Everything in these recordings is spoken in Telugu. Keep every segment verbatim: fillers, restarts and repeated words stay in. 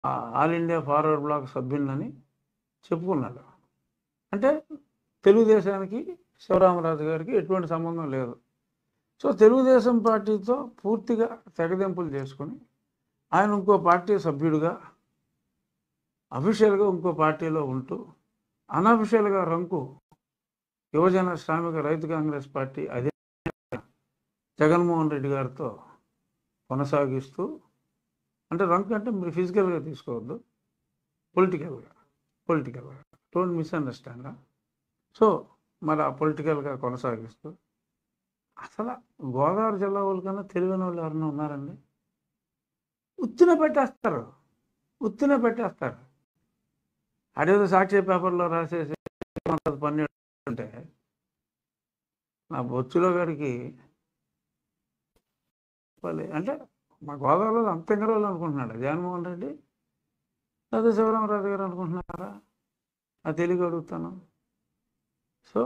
ఆల్ ఇండియా ఫార్వర్డ్ బ్లాక్ సభ్యులని చెప్పుకున్నాడు. అంటే తెలుగుదేశానికి శివరామరాజు గారికి ఎటువంటి సంబంధం లేదు. సో తెలుగుదేశం పార్టీతో పూర్తిగా తెగదెంపులు చేసుకొని ఆయన ఇంకో పార్టీ సభ్యుడిగా అఫీషియల్గా ఇంకో పార్టీలో ఉంటూ అనఫిషియల్గా రంకు యువజన శ్రామిక రైతు కాంగ్రెస్ పార్టీ అదే జగన్మోహన్ రెడ్డి గారితో కొనసాగిస్తూ, అంటే రంకు అంటే మీరు ఫిజికల్గా తీసుకోవద్దు, పొలిటికల్గా పొలిటికల్గా డోంట్ మిస్అండర్స్టాండ్. సో మరి ఆ పొలిటికల్గా కొనసాగిస్తూ అసలు గోదావరి జిల్లా వాళ్ళకన్నా తెలివైన వాళ్ళు ఎవరైనా ఉన్నారండి? ఉత్తిన పెట్టేస్తారు, ఉత్తిన పెట్టేస్తారు. అదేదో సాక్షి పేపర్లో రాసేసి పని అంటే నా బొచ్చులో గారికి అంటే మా గోదావరిలో అంత ఇంగరోళ్ళు అనుకుంటున్నాడు జగన్మోహన్ రెడ్డి, అదే శివరామరాజు గారు అనుకుంటున్నారా? అది తెలియక అడుగుతాను. సో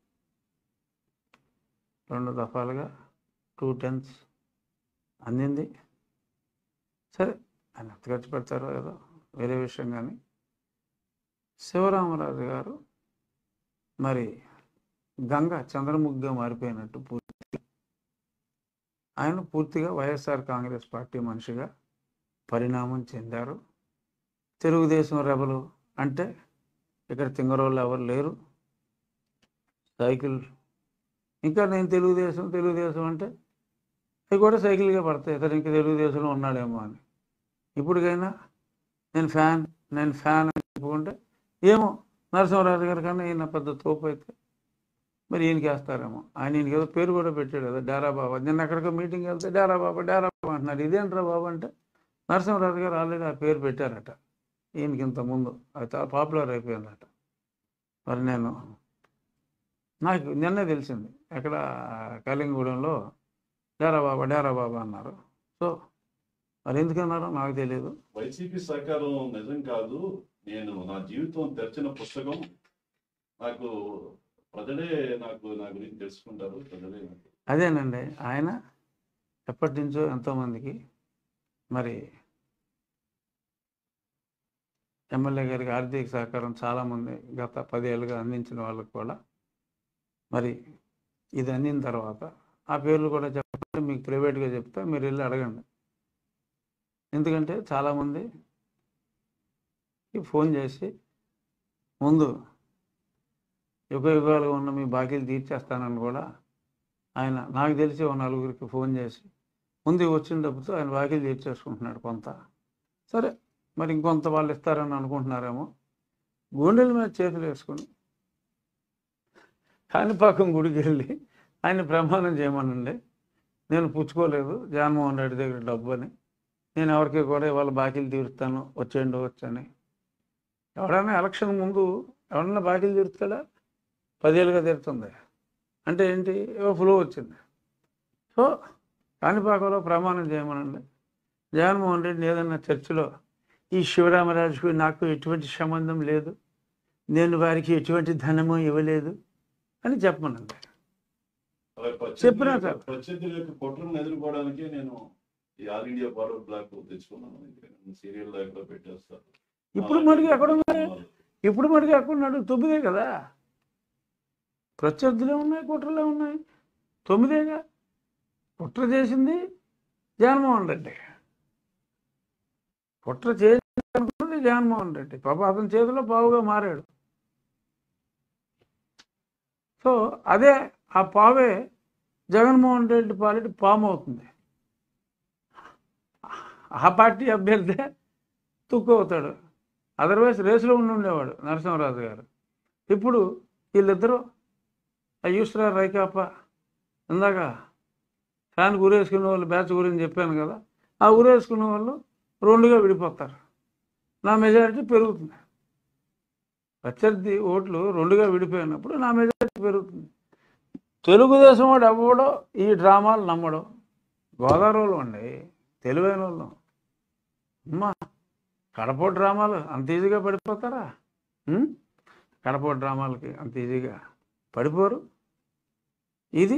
రెండు దఫాలుగా టూ టెన్స్ అందింది. సరే ఆయన ఎంత ఖర్చు పెడతారో ఏదో వేరే విషయం. కానీ శివరామరాజు గారు మరి గంగ చంద్రముఖిగా మారిపోయినట్టు పూర్తి ఆయన పూర్తిగా వైఎస్ఆర్ కాంగ్రెస్ పార్టీ మనిషిగా పరిణామం చెందారు. తెలుగుదేశం రెబలు అంటే ఇక్కడ తింగరోళ్ళు ఎవరు లేరు. సైకిల్ ఇంకా నేను తెలుగుదేశం తెలుగుదేశం అంటే అవి కూడా సైకిల్గా పడతాయి. ఇతను ఇంకా తెలుగుదేశంలో ఉన్నాడేమో అని. ఇప్పటికైనా నేను ఫ్యాన్ నేను ఫ్యాన్ అని చెప్పుకుంటే ఏమో నరసింహరాజు గారి కన్నా ఈయన పెద్ద తోపు అయితే మరి ఈయనకి వేస్తారేమో. ఆయన ఈయనకి ఏదో పేరు కూడా పెట్టాడు కదా, డేరా బాబా. నిన్న ఎక్కడికో మీటింగ్ వెళ్తే డేరా బాబా డేరా బాబా అంటున్నారు. ఇదేంట్రా బాబా అంటే నరసింహరాజు గారు ఆల్రెడీ ఆ పేరు పెట్టారట ఈయనకి ఇంతకుముందు. అది చాలా పాపులర్ అయిపోయిందట. మరి నేను నాకు నిన్నే తెలిసింది ఎక్కడ కళింగూడెంలో డేరా బాబా డేరా బాబా అన్నారు. సో మరి ఎందుకన్నారో నాకు తెలియదు. వైసీపీ సహకారం నిజం కాదు, నేను నా జీవితం తెరిచిన పుస్తకం, నాకు ప్రజలే నాకు నా గురించి తెలుసుకుంటారు ప్రజలే. అదేనండి, ఆయన ఎప్పటి నుంచో ఎంతోమందికి మరి ఎమ్మెల్యే గారికి ఆర్థిక సహకారం చాలామంది గత పదేళ్ళుగా అందించిన వాళ్ళకు కూడా మరి ఇది అందిన తర్వాత ఆ పేర్లు కూడా చెప్పండి, మీకు ప్రైవేట్గా చెప్తా, మీరు వెళ్ళి అడగండి. ఎందుకంటే చాలామంది ఫోన్ చేసి ముందు యుగ యుగాలుగా ఉన్న మీ బాకీలు తీర్చేస్తానని కూడా ఆయన నాకు తెలిసి ఒక నలుగురికి ఫోన్ చేసి ముందు వచ్చిన డబ్బుతో ఆయన బాకీలు తీర్చేసుకుంటున్నాడు కొంత. సరే మరి ఇంకొంత వాళ్ళు ఇస్తారని అనుకుంటున్నారేమో. గుండెల మీద చేతులు వేసుకుని కాణిపాకం గుడికి వెళ్ళి ఆయన ప్రమాణం చేయమనండి, నేను పుచ్చుకోలేదు జగన్మోహన్ రెడ్డి దగ్గర డబ్బు అని, నేను ఎవరికి కూడా ఇవాళ బాకీలు తీరుస్తాను వచ్చేయండి వచ్చని. ఎవడైనా ఎలక్షన్ ముందు ఎవడన్నా బాకీలు తీరుస్తాడా? పదేళ్ళుగా తీరుతుంది అంటే ఏంటి, ఏవో ఫ్లో వచ్చింది. సో కాణిపాకంలో ప్రమాణం చేయమనండి, జగన్మోహన్ రెడ్డిని ఏదన్నా చర్చలో ఈ శివరామరాజుకు నాకు ఎటువంటి సంబంధం లేదు, నేను వారికి ఎటువంటి ధనము ఇవ్వలేదు అని చెప్పమనండి. చెప్పినా సార్ ప్రత్యర్థుల యొక్క కుట్రను ఎదుర్కోవడానికి నేను ఈ ఆల్ ఇండియా ఫార్వర్డ్ బ్లాక్ తెచ్చుకున్నాను. సీరియల్ దగ్గర పెట్టేస్తారు. ఇప్పుడు మటుకు ఎక్కడ ఉన్నాడు, ఇప్పుడు మటుకు ఎక్కడున్నాడు? తొమ్మిదే కదా, ప్రత్యర్థులే ఉన్నాయి కుట్రలే ఉన్నాయి, తొమ్మిదేగా. కుట్ర చేసింది జగన్మోహన్ రెడ్డి, కుట్ర చేయాలనుకున్నది జగన్మోహన్ రెడ్డి. పాప అతని చేతిలో పావుగా మారాడు. సో అదే ఆ పావే జగన్మోహన్ రెడ్డి పాలిటి పాము అవుతుంది. ఆ పార్టీ అభ్యర్థి తుక్కు అవుతాడు. అదర్వైజ్ రేసులో ఉండి ఉండేవాడు నరసింహరాజు గారు. ఇప్పుడు వీళ్ళిద్దరూ ఆ యూస్రా రైకాప ఇందాక ఫ్యాన్ ఊరేసుకునే వాళ్ళు బ్యాచ్ గురించి చెప్పాను కదా, ఆ ఊరేసుకునే వాళ్ళు రెండుగా విడిపోతారు. నా మెజారిటీ పెరుగుతుంది. ప్రత్యర్థి ఓట్లు రెండుగా విడిపోయినప్పుడు నా మెజారిటీ పెరుగుతుంది. తెలుగుదేశం వాడు ఎవడో ఈ డ్రామాలు నమ్మడం. గోదావరి వాళ్ళు అండి తెలివైన వాళ్ళు. అమ్మా కడప డ్రామాలు అంత ఈజీగా పడిపోతారా? కడప డ్రామాలకి అంత ఈజీగా పడిపోరు. ఇది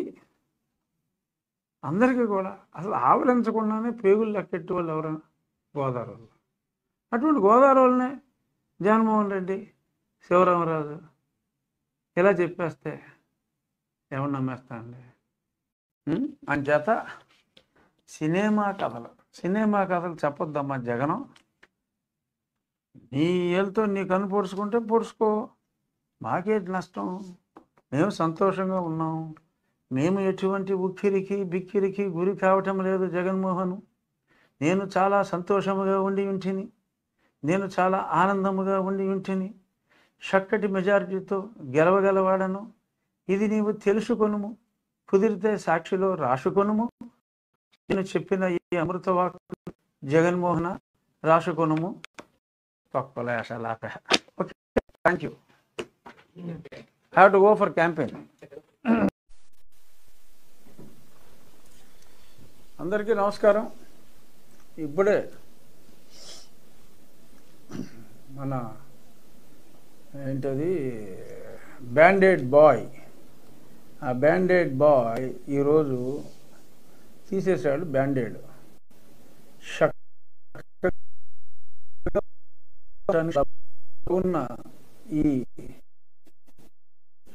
అందరికీ కూడా అసలు ఆవరించకుండానే పేగులు లెక్కెట్టే వాళ్ళు ఎవరైనా గోదావరి వాళ్ళు. అటువంటి గోదావరిలోనే జగన్మోహన్ రెడ్డి, శివరామరాజు ఇలా చెప్పేస్తే ఎవరు నమ్మేస్తాండి? అంచేత సినిమా కథలు సినిమా కథలు చెప్పొద్దమ్మా జగనం. నీ ఏళ్ళతో నీ కన్ను పొడుచుకుంటే పొడుచుకో, మాకేంటి నష్టం? మేము సంతోషంగా ఉన్నాం. మేము ఎటువంటి ఉక్కిరికి బిక్కిరికి గురి కావటం లేదు. జగన్మోహన్, నేను చాలా సంతోషముగా ఉండి ఉంటిని, నేను చాలా ఆనందముగా ఉండి ఉంటిని, చక్కటి మెజారిటీతో గెలవగలవాడను, ఇది నీవు తెలుసుకొనుము, కుదిరితే సాక్షిలో రాసుకొనుము, నేను చెప్పిన ఈ అమృత వాక్కు జగన్మోహన రాసుకొనుము. Okay, thank you. Have to go for campaign. అందరికీ నమస్కారం. ఇప్పుడే మన ఏంటది బ్యాండెడ్ బాయ్, ఆ బ్యాండెడ్ బాయ్ ఈరోజు తీసేశాడు బ్యాండెడ్. ఉన్న ఈ